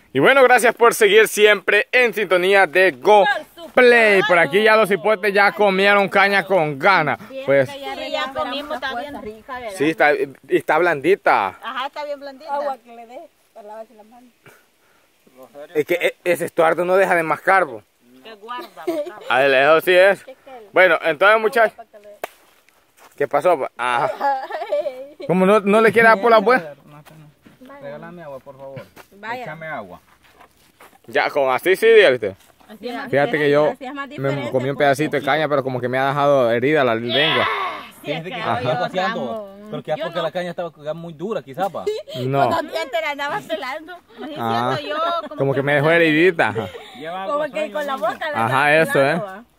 Y bueno, gracias por seguir siempre en sintonía de Go Play. Por aquí ya los hipotes ya comieron caña con ganas. Pues Sí, ya comimos, está bien rica, ¿verdad? sí, está blandita. Ajá, está bien blandita. Agua que le dé para lavarse las manos. Es que ese Estuardo no deja de mascar, bo. Que guarda. A ver, eso sí es. Bueno, entonces muchachos, ¿qué pasó? Ajá. Como no le quiere dar por la buena. Regálame agua, por favor. Vaya. Échame agua. Ya, con así sí, dígale. Así es más Fíjate que yo así es más me diferente, comí un pues. pedacito de caña, pero como que me ha dejado herida la lengua. Fíjate que Ajá. está paseando. Pero que es Yo porque no. la caña estaba muy dura, quizás, pa. No, Cuando te la andabas pelando. Así Ah. siento yo. como que me dejó heridita. Ajá. Lleva Como agua, que con la boca la Ajá, andabas eso, pelando, ¿va?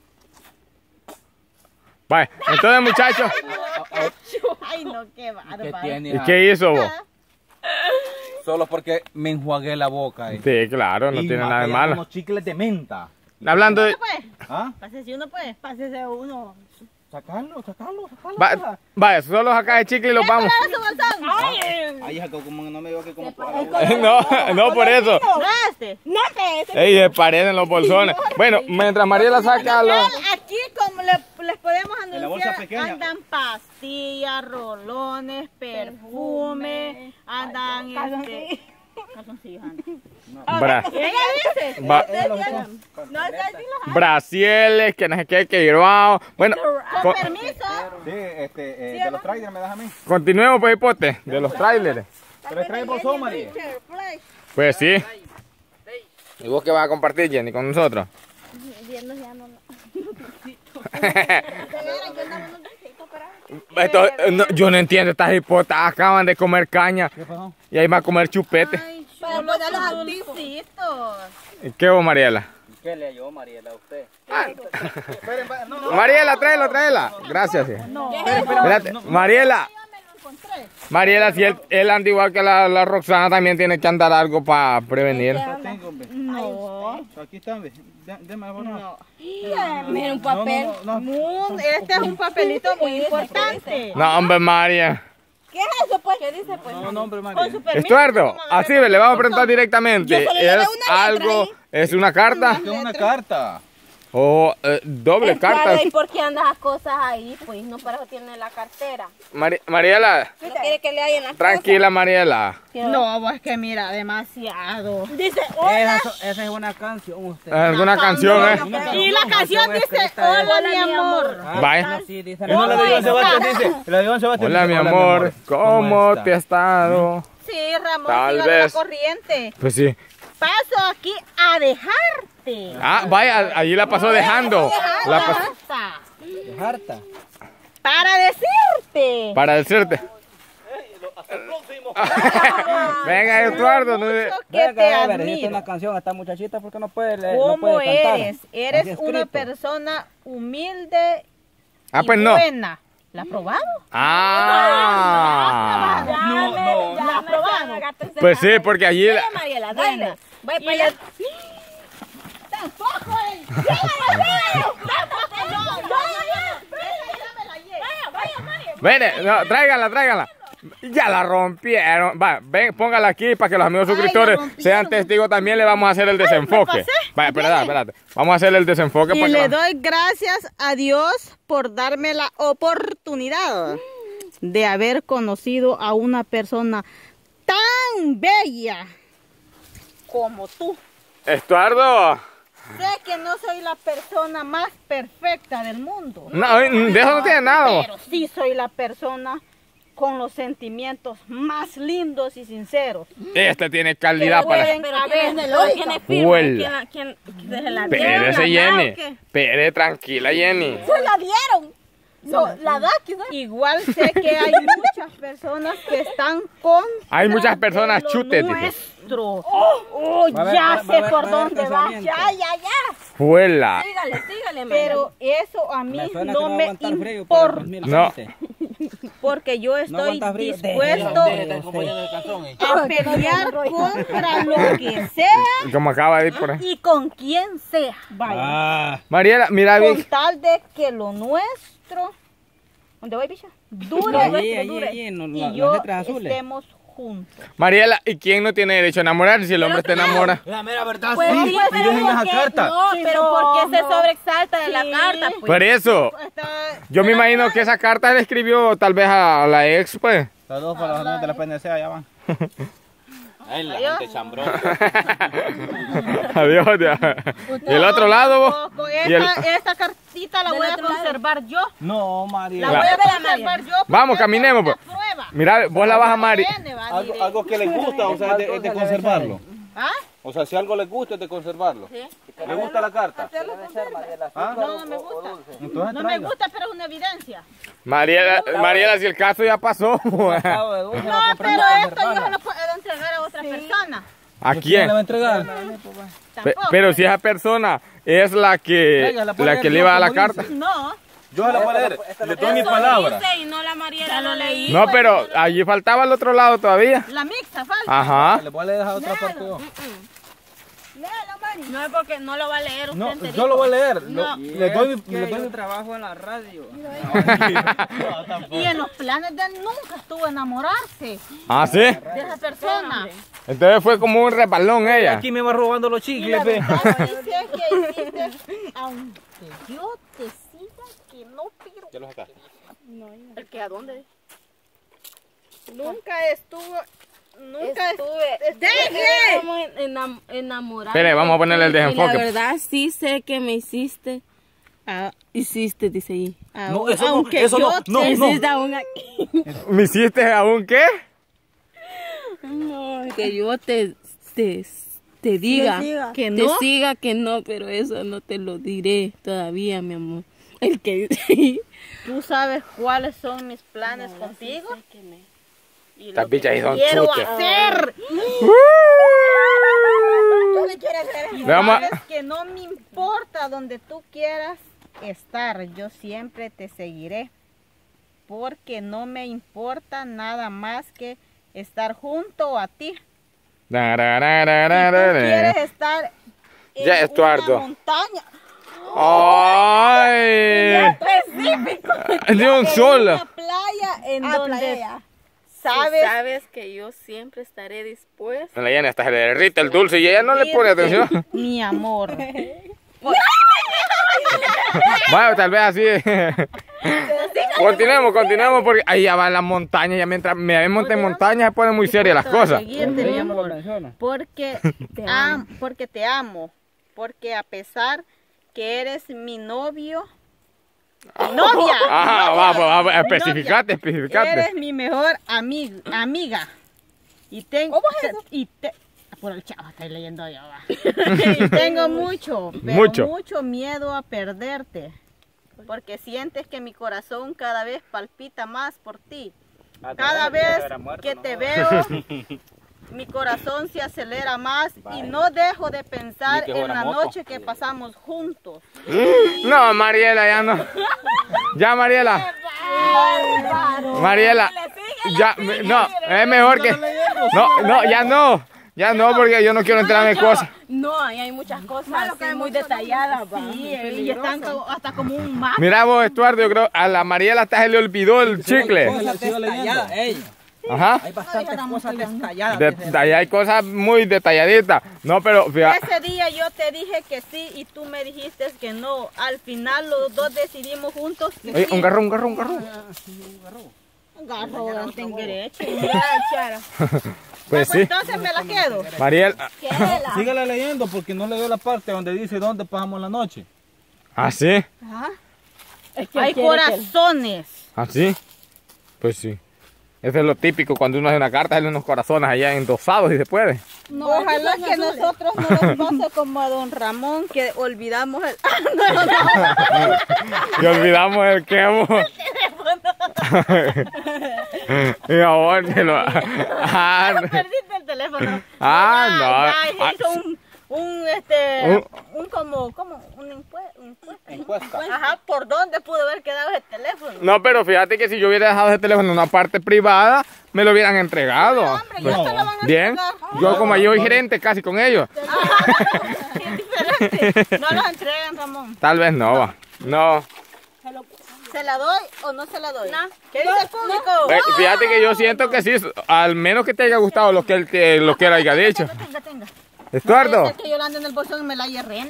Vaya, entonces muchachos, Ay, no, qué ¿Qué bárbaro. tiene? ¿y qué hizo vos? Solo porque me enjuagué la boca. Sí, claro, no Y tiene más nada de que malo. unos chicles de menta. Hablando de... Pues, ¿Ah? pásese uno, pues. Pásese uno. Sacarlo. Vaya, solo acá de chicle y los vamos. ¡Eso, bolsón! ¡Ay! Ay, hija, como no me digo que como... No, por eso. ¡Graste! No te Ey, se parecen los bolsones. Bueno, mientras Mariela saca los... Aquí, como les podemos En la bolsa anunciar, pequeña. andan pastillas, rolones, perfume, andan calzoncillos andan. Bra... ¿Y ella dice? ba- No, brasieles, que no sé qué, que llevado. Bueno, con permiso. Sí, de los trailers me das a mí. continuemos pues, hipote, de los trailers. ¿Te les trae el bolsón, María? Pues sí. ¿Y vos qué vas a compartir, Jenny, con nosotros? Esto, yo no entiendo, estas hipotas acaban de comer caña ¿Qué pasó? y ahí va a comer chupete. Ay, Para chulos, ponerlos sus activos. dulcitos. ¿Y qué vos, Mariela? ¿Qué le ayudó, Mariela, a usted? Mariela, tráela. Gracias. Sí. Espérate, Mariela. Mariela, si él anda igual que la Roxana, también tiene que andar algo para prevenir. Tengo, hombre. No. Aquí está, hombre. Deme algo, no. Mira un papel. Este es un papelito muy importante. No, hombre, María. ¿Qué es eso, pues? ¿Qué dice, pues? No, hombre, Con María. su permiso. Estuardo, así le vamos a preguntar directamente. Yo solo le doy ¿Es una letra algo, ahí. es una carta Es una carta. o doble carta? ¿Y por qué andas a cosas ahí? Pues no para eso tiene la cartera. Mariela, No quiere que le hayan las tranquila, Mariela. cosas. No, pues que mira, demasiado. Dice, hola. Esa es una canción, usted. ¿Alguna canción, eh? Y la canción dice, hola mi amor. Vaya. Sí, dice. No le digo a Sebastián, dice. Le digo a Sebastián. Hola, mi amor. ¿Cómo te has estado? Sí, Ramón, Tal sígale vez. la corriente. Pues sí. Paso aquí a dejarte. Ah, vaya, allí la pasó dejando. La pasó Basta. Harta. Para decirte. para decirte. Venga, Eduardo. No, Que te Esta es admiro. una canción a esta muchachita porque no puede leer. No ¿Cómo puede cantar. eres? Así Eres una escrito. persona humilde ah, y pues no. buena. ¿La has probado? Ah. No. ¿La has probado? Pues sí, porque allí... Mariela, Bueno, dale. Voy y para le- allá. Tampoco él. Ven, no, tráiganla. Ya la rompieron. Va, ven, póngala aquí para que los amigos Ay, suscriptores la rompieron. sean testigos también. Le vamos a hacer el desenfoque. pasé. Vaya, espérate. Vamos a hacer el desenfoque Y para le que... doy gracias a Dios por darme la oportunidad de haber conocido a una persona tan bella como tú. Estuardo. Sé que no soy la persona más perfecta del mundo, No, de eso no tiene nada. pero sí soy la persona con los sentimientos más lindos y sinceros. Este tiene calidad para... Pueden haber ¿Quién es firme? Huela. ¿Quién se la Espérese, ¿La da Jenny. o qué? Espere, tranquila, Jenny. Se la dieron. No, la da quizás. Igual sé que hay muchas personas que están con Hay muchas personas chutes, dice. nuestro. Oh, Va a haber- ya va a sé haber- por va a haber dónde va. pensamiento. Ya. Fuela. Sígale, Pero eso a mí Me suena no que no va a me aguantar frío para el importa. 2020. Porque yo No estoy aguanta frío. dispuesto a pelear contra lo que sea Como acaba de ir por ahí. y con quien sea. Vaya. Ah, Mariela, mira, Con Vic. tal de que lo nuestro, ¿dónde voy, bicha? Dure, Allí, dure. allí, Y las yo letras azules. estemos juntos. Mariela, ¿y quién no tiene derecho a enamorar si el hombre te enamora? La mera verdad, Pues sí. sí, Y pero dejen esa ¿por qué? carta. No, Sí, pero no, ¿por qué se no. sobresalta de la Sí. carta? Pues? Por eso, yo me imagino que esa carta le escribió tal vez a la ex, pues. Saludos para los amigos de la PNC, allá van. Ay, la gente chambrosa. Adiós, ya. Y el otro lado, vos. Tampoco. Y el- Esta cartita la Del voy a otro lado. conservar yo. No, La María. voy a Vuelve la conservar María. yo. porque Vamos, esta caminemos, es la pues. prueba. Mira, vos la vas a Mari. Viene, va, mire. Algo que les gusta, o sea, es de conservarlo. ¿Ah? O sea, si algo les gusta, es de conservarlo. Sí. ¿Le gusta la carta? ¿Ah? No, no me gusta. Entonces No me tráela. gusta, pero es una evidencia. Mariela, si el caso ya pasó. No, pero esto yo se lo puedo entregar a otra persona. ¿A ¿Quién quién? le va a entregar? Tampoco. Pero si esa persona es la que Venga, la puede le leer, iba a la como carta. dice. No. Yo se la voy a leer. Le doy mi Eso palabra. dice y no la Mariela lo leí. No, pero allí faltaba el otro lado todavía. La mixta falta. Ajá. Le voy a leer esa otra parte yo. Léalo, Mari. No es porque no lo va a leer usted No, enterito. yo lo voy a leer. No. Le doy mi trabajo en la radio. Y en los planes de él nunca estuvo enamorarse Ah, sí. de esa persona. Entonces fue como un resbalón ella. Aquí me va robando los Y chicles, la ve. verdad dice que hiciste, aunque yo te siga que no, pero Ya lo sacaste. ¿El que a dónde? nunca estuvo, nunca Estuve. ¡Deje! Como enamorada. Espere, vamos a ponerle el Y la desenfoque. verdad sí sé que me hiciste. Hiciste, dice ahí. No, eso no, aunque eso yo no, no, te- no. Hiciste aún aquí. ¿Me hiciste aún qué? No, que yo te diga que te no. siga que no, pero eso no te lo diré todavía, mi amor. El que dice. Tú sabes cuáles son mis planes contigo. Y Estas lo que bichas ahí son Quiero chutes. hacer. Y Le vamos a- sabes que no me importa donde tú quieras estar, yo siempre te seguiré. Porque no me importa nada más que estar junto a ti. Si tú quieres estar en Ya, Estuardo. una montaña, ¡Ay! De un en solo. una playa en donde playa. sabes sabes que yo siempre estaré dispuesta. La llena hasta se le derrite el dulce y ella no le pone atención. mi amor. Bueno, tal vez así. Continuemos porque ahí ya va la montaña. Ya mientras me monte en montaña se ponen muy serias las cosas. Seguirte, mi amor. menciona. Porque porque te amo. Porque a pesar que eres mi novio, mi novia, Vamos, mi especificate, novia, especificate. eres mi mejor amiga. Y tengo por el chavo estoy leyendo yo. Va. Y tengo mucho miedo a perderte. Porque sientes que mi corazón cada vez palpita más por ti. Cada vez que te veo, mi corazón se acelera más y no dejo de pensar Ni que en fuera la moto. noche que pasamos juntos. No, Mariela, ya no. Ya, Mariela. Mariela. Ya, no, es mejor que. No, ya no. Ya no, porque yo no quiero entrar en cosas. No, ahí hay muchas cosas así muy detalladas. Va. Sí, y están hasta como un mapa. Mira vos, Estuardo, yo creo a la Mariela hasta se le olvidó el chicle. Sigo leyendo. Ajá. Hay bastantes cosas detalladas. Ahí hay cosas muy detalladitas. No, pero fíjate. Ese día yo te dije que sí y tú me dijiste que no. Al final los dos decidimos juntos que Oye, sí. un garrón. Un garro, ten derecho. Pues sí. Entonces me la quedo. Mariela. Sígale leyendo porque no le dio la parte donde dice dónde pasamos la noche. ¿Ah, sí? Hay corazones. ¿Ah, sí? Pues sí. Eso es lo típico cuando uno hace una carta, hay unos corazones allá endosados y se puede. Ojalá que nosotros no nos pase como a don Ramón, que olvidamos el... Y olvidamos el quemo. Y ahora que lo... Perdiste el teléfono. Ah, Ya, no. se hizo una encuesta. Ajá, ¿por dónde pudo haber quedado el teléfono? No, pero fíjate que si yo hubiera dejado ese teléfono en una parte privada, me lo hubieran entregado. Hombre, ya te lo van a Bien. entregar. Yo como yo soy gerente casi con ellos. Es diferente. No los entregan, Ramón. Tal vez no, va. No. ¿Se la doy o no se la doy? No. ¿Qué dice el público? Fíjate que yo siento que sí, al menos que te haya gustado lo que él haya dicho. Tenga. Estuardo. Es que yo la ando en el bolsón y me la hierré.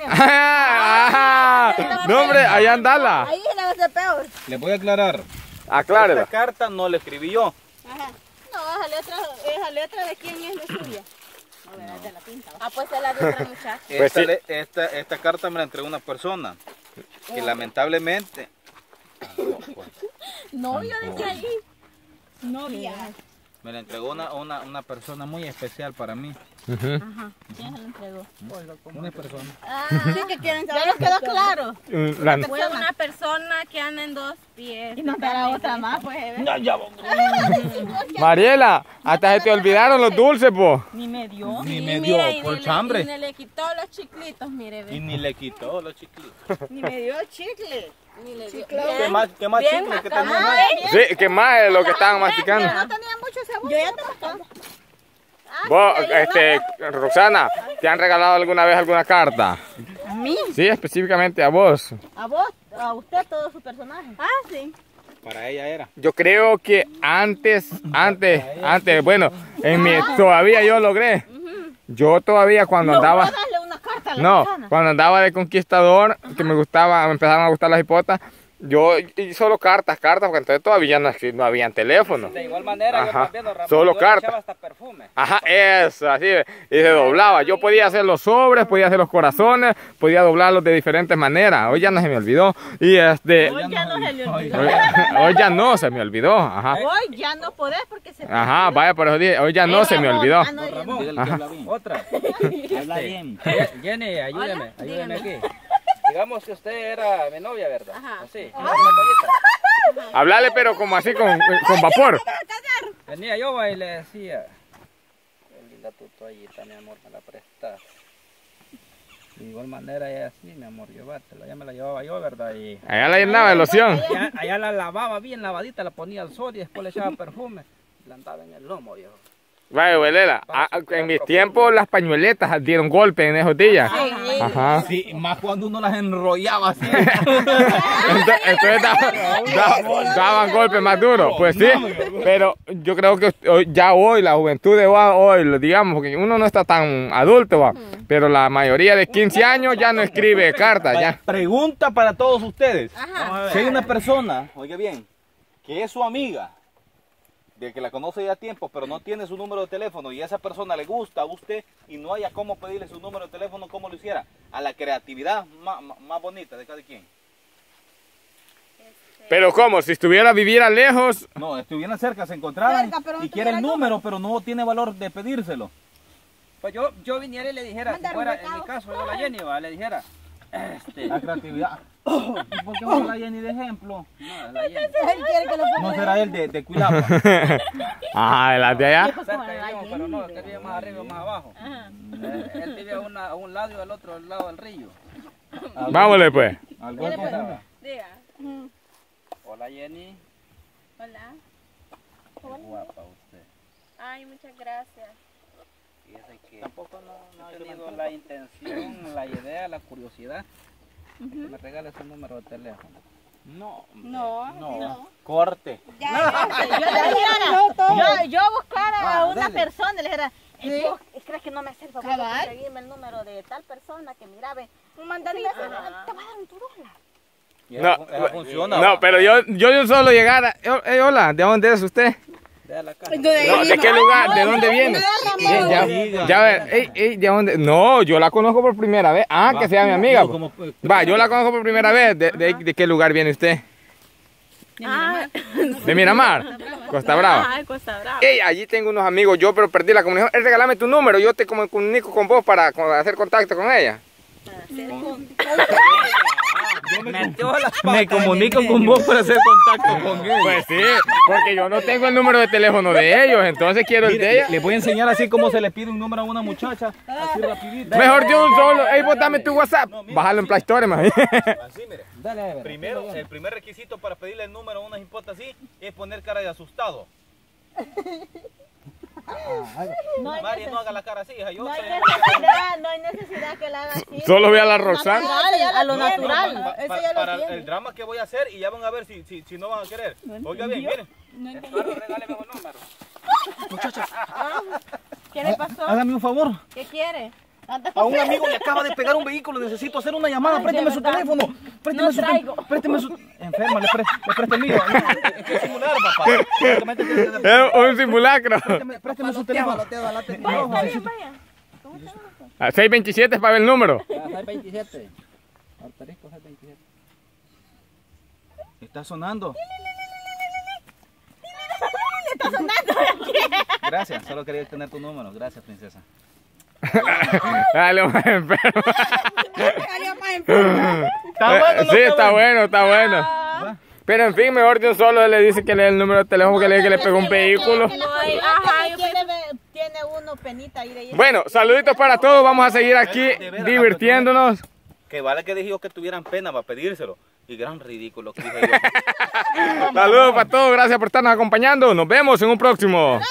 No, hombre, allá andala. Ahí la va a hacer peor. Le voy a aclarar. Aclárela. Esta carta no la escribí yo. Ajá. No, esa letra de quién es la suya. No, ¿verdad? De la pinta. Ah, pues se la dio otra muchacha. Pues sí. Esta carta me la entregó una persona que lamentablemente... Novio decía ahí. Novia. Me la entregó una persona muy especial para mí. Ujú. Ajá. ¿Quién se lo entregó? Una persona. Sí, que quieren saber. Ya nos quedó claro. Fue una persona que anda en 2 pies. Y nos dará otra más, pues. Mariela, hasta se te olvidaron los dulces, po. Ni me dio. Ni Y me mira, dio y por ni chambre. Y le quitó los chiclitos, mire, ve. Y ni le quitó los chiclitos. Ni me dio chicle. Ni le dio. ¿Qué más Bien chicle que macabro. tenemos? Sí, que más es lo que estaban masticando. No tenía mucho sabor. Yo ya te mascando. Vos, Roxana, ¿te han regalado alguna vez alguna carta? ¿A mí? Sí, específicamente a vos. ¿A vos? ¿A usted todo su personaje? Ah, sí. Para ella era. Yo creo que antes, bueno, todavía yo logré. Yo todavía cuando andaba, Darle una carta a la no, Roxana. cuando andaba de conquistador, que me empezaban a gustar las hipotas, yo y solo cartas, porque entonces todavía no habían teléfono. De igual manera, Ajá, yo también, don Ramón, solo yo le carta. echaba hasta perfume. Ajá, eso, así, y se doblaba. Yo podía hacer los sobres, podía hacer los corazones, podía doblarlos de diferentes maneras. Hoy ya no se me olvidó. Y Hoy ya no se le olvidó. hoy ya no se me olvidó. Ajá. Hoy ya no podés porque se... Ajá, vaya, por eso dije, hoy ya no se me olvidó. Ah, no, ya no. Ramón, Dígale que habla bien. otra. Habla bien. Jenny, ayúdeme dígame. aquí. Digamos que usted era mi novia, ¿verdad? Ajá. Así, una toallita. Hablarle, pero como así, con vapor. Venía yo y le decía, qué linda tu toallita, mi amor, me la prestas. De igual manera ella así, mi amor, llévatela. Ya me la llevaba yo, ¿verdad? Y Allá la llenaba de loción. allá la lavaba bien lavadita, la ponía al sol y después le echaba perfume. La andaba en el lomo, viejo. Vaya, abuela, en mis tiempos las pañueletas dieron golpe en esos días. Ajá. Sí, más cuando uno las enrollaba así. Entonces daban golpes más duros. Pues sí, pero yo creo que ya hoy, la juventud de hoy, digamos, porque uno no está tan adulto, ¿va? Pero la mayoría de 15 años ya no escribe cartas. Ya. Pregunta para todos ustedes. Ajá. Si hay una persona, oiga bien, que es su amiga, de que la conoce ya tiempo, pero no tiene su número de teléfono y a esa persona le gusta a usted y no haya cómo pedirle su número de teléfono, ¿cómo lo hiciera? A la creatividad más bonita de cada quien. Pero ¿cómo? Si viviera lejos. No, estuvieran cerca, se encontraran Cerca, pero no y quiere el tuviera número, pero no tiene valor de pedírselo. Pues yo viniera y le dijera, si fuera en mi caso, yo la Jenny, le dijera, La creatividad. ¿Y por qué no la Jenny de ejemplo? no, la Jenny. Él quiere que lo ponga. No será él de Cuilapa. Ajá, las de allá. Cerca vivíamos, pero no, que vive más arriba o más abajo. Él vive a un lado y al otro lado del río. Vámonos pues. Algo que estaba. Diga. Hola Jenny. Hola. Qué guapa usted. Ay, muchas gracias. Fíjese que tampoco no he tenido la intención, la idea, la curiosidad de que me regale su número de teléfono. No, No. corte. Yo buscara a una dele. persona y le dijera, vos crees que no me hace el favor de conseguirme el número de tal persona que mira, ve, un mandadito, te va a dar un $2. No, funciona. no, pero yo solo llegara. Hola, ¿de dónde es usted? De la casa. No, ¿de qué lugar? ¿De dónde viene? Ya ver, ¿de dónde? No, yo la conozco por primera vez. Ah, que sea mi amiga. Va, yo la conozco por primera vez. ¿De qué lugar viene usted? ¿De Miramar? Costa Brava. Ay, Costa Brava. Ey, allí tengo unos amigos, yo pero perdí la comunicación. Regálame tu número, yo te comunico con vos para hacer contacto con ella. Me comunico con vos para hacer contacto con él. Pues sí, porque yo no tengo el número de teléfono de ellos, entonces quiero el de ella. Les voy a enseñar así como se le pide un número a una muchacha, así rapidito. Mejor de un solo. Ey, vos dame tu WhatsApp. Bájalo en Play Store, más. Así, mire. Dale, a ver. Primero, el primer requisito para pedirle el número a una hipota así es poner cara de asustado. No hay Mari, no haga la cara así, hija. Yo no hay sé. necesidad, no hay necesidad que la haga así. Solo ve a la Roxana. Natural, a lo No, natural. para el drama que voy a hacer y ya van a ver si no van a querer. Oiga bien, miren. Eduardo, regáleme un número. ¿Qué le pasó? Hágame un favor. ¿Qué quiere? A un amigo le acaba de pegar un vehículo. Necesito hacer una llamada. Présteme su teléfono. Présteme su teléfono. Présteme su... Enferma, le presto el mío. Es que es simular, papá. Es un simulacro. Présteme su teléfono. Vaya, está bien, vaya. A 627 para ver el número. Ya, 627. Artarisco 627. Está sonando. Gracias, solo quería tener tu número. Gracias, princesa. Dale, más enfermo. ¿Está bueno o no Sí, está está bueno? bueno, está bueno. Pero en fin, mejor de un solo le dice que le dé el número de teléfono, que le diga que le pegó un vehículo. Ajá, yo Tiene uno penita ahí de ahí. Bueno, saluditos para todos. Vamos a seguir aquí De veras, divirtiéndonos. Que vale que dije yo que tuvieran pena para pedírselo. Y gran ridículo que dije yo. Saludos para todos. Gracias por estarnos acompañando. Nos vemos en un próximo.